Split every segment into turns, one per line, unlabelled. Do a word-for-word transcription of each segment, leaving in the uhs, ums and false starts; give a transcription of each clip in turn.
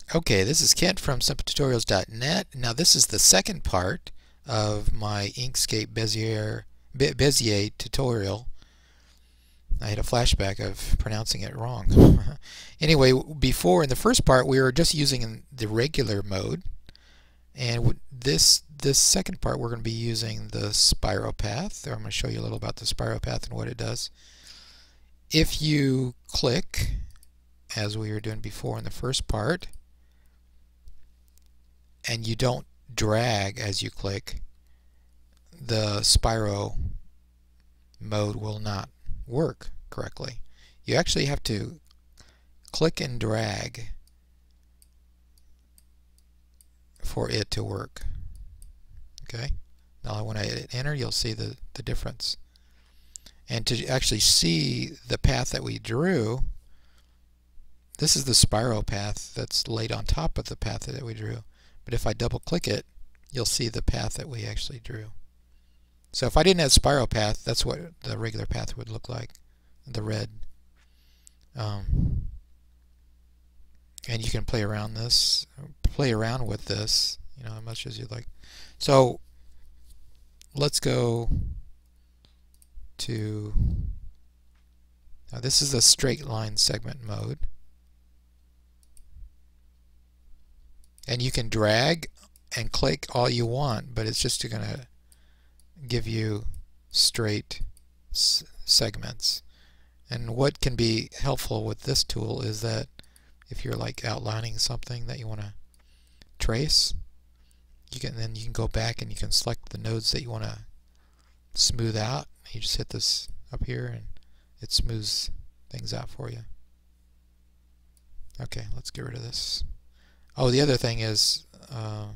Okay, this is Kent from simple tutorials dot net. Now this is the second part of my Inkscape Bezier, Be Bezier tutorial. I had a flashback of pronouncing it wrong. Anyway, before in the first part we were just using the regular mode, and this this second part we're going to be using the spiral path. I'm going to show you a little about the spiral path and what it does. If you click, as we were doing before in the first part, and you don't drag as you click, the spiral mode will not work correctly. You actually have to click and drag for it to work. Okay? Now when I hit enter, you'll see the, the difference. And to actually see the path that we drew, this is the spiral path that's laid on top of the path that we drew. But if I double click it, you'll see the path that we actually drew. So if I didn't have spiral path, that's what the regular path would look like, the red. Um, and you can play around this, play around with this, you know, as much as you'd like. So let's go to, now this is a straight line segment mode. And you can drag and click all you want, but it's just going to give you straight s segments. And what can be helpful with this tool is that if you're like outlining something that you want to trace, you can then you can go back and you can select the nodes that you want to smooth out. You just hit this up here and it smooths things out for you. Okay, let's get rid of this. Oh, the other thing is uh,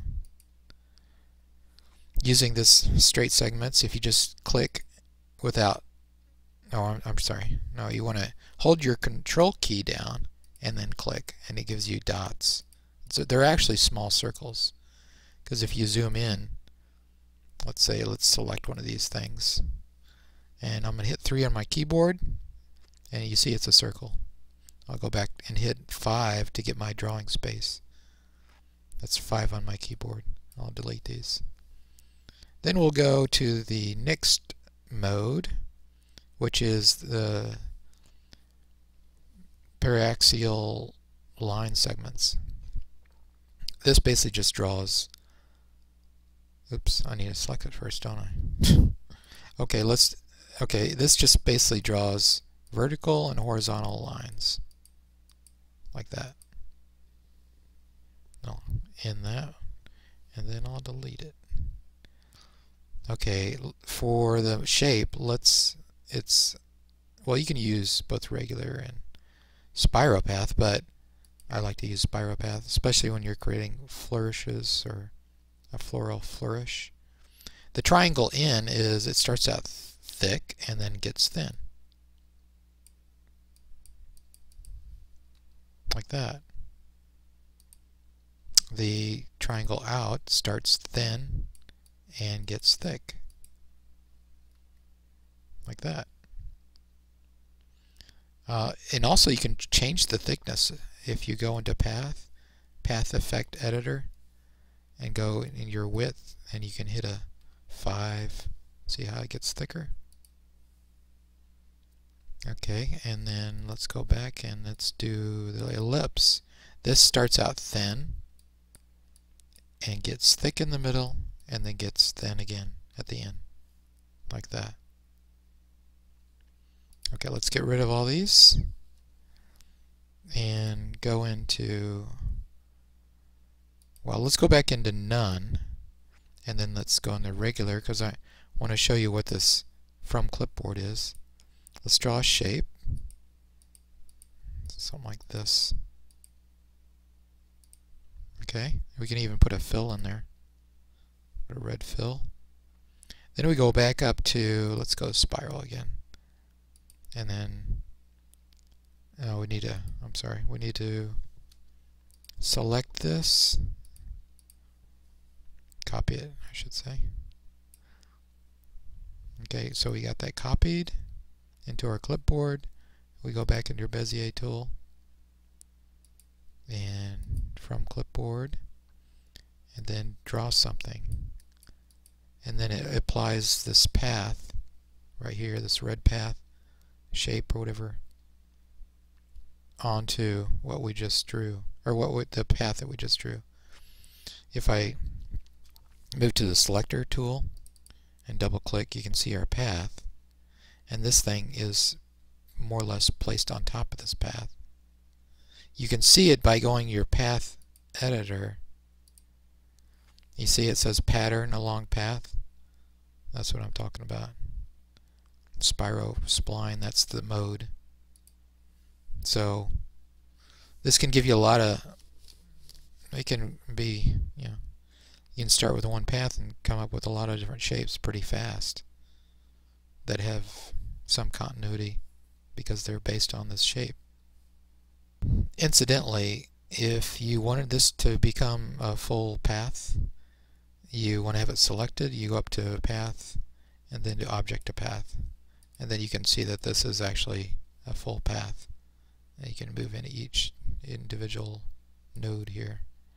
using this straight segments. If you just click without, no, I'm, I'm sorry. No, you want to hold your control key down and then click, and it gives you dots. So they're actually small circles, because if you zoom in, let's say let's select one of these things, and I'm going to hit three on my keyboard, and you see it's a circle. I'll go back and hit five to get my drawing space. That's five on my keyboard. I'll delete these. Then we'll go to the next mode, which is the paraxial line segments. This basically just draws, oops, I need to select it first, don't I? okay, let's, okay, this just basically draws vertical and horizontal lines, like that. I'll end that, and then I'll delete it. Okay, for the shape, let's, it's, well, you can use both regular and spiral path, but I like to use spiral path, especially when you're creating flourishes or a floral flourish. The triangle in is it starts out thick and then gets thin, like that. The triangle out starts thin and gets thick, like that. Uh, and also you can change the thickness if you go into Path, Path Effect Editor, and go in your width, and you can hit a five. See how it gets thicker? Okay, and then let's go back and let's do the ellipse. This starts out thin and gets thick in the middle and then gets thin again at the end, like that. Okay, let's get rid of all these and go into, well, let's go back into none, and then let's go into regular, because I want to show you what this from clipboard is. Let's draw a shape, something like this. Okay, we can even put a fill in there, put a red fill. Then we go back up to, let's go spiral again. And then, oh, we need to, I'm sorry, we need to select this, copy it, I should say. Okay, so we got that copied into our clipboard. We go back into our Bezier tool, and from clipboard, and then draw something. And then it applies this path right here, this red path, shape or whatever, onto what we just drew, or what we, the path that we just drew. If I move to the selector tool and double click, you can see our path, and this thing is more or less placed on top of this path. You can see it by going to your path editor. You see it says pattern along path. That's what I'm talking about. Spiro spline, that's the mode. So this can give you a lot of, it can be, you know, you can start with one path and come up with a lot of different shapes pretty fast that have some continuity because they're based on this shape. Incidentally, if you wanted this to become a full path, you want to have it selected, you go up to path and then to object to path, and then you can see that this is actually a full path, and you can move into each individual node here.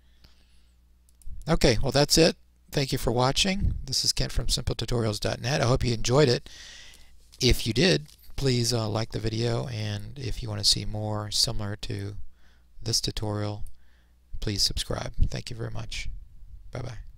Okay, well that's it. Thank you for watching. This is Kent from simple tutorials dot net. I hope you enjoyed it. If you did, please uh, like the video, and if you want to see more similar to this tutorial, please subscribe. Thank you very much. Bye bye.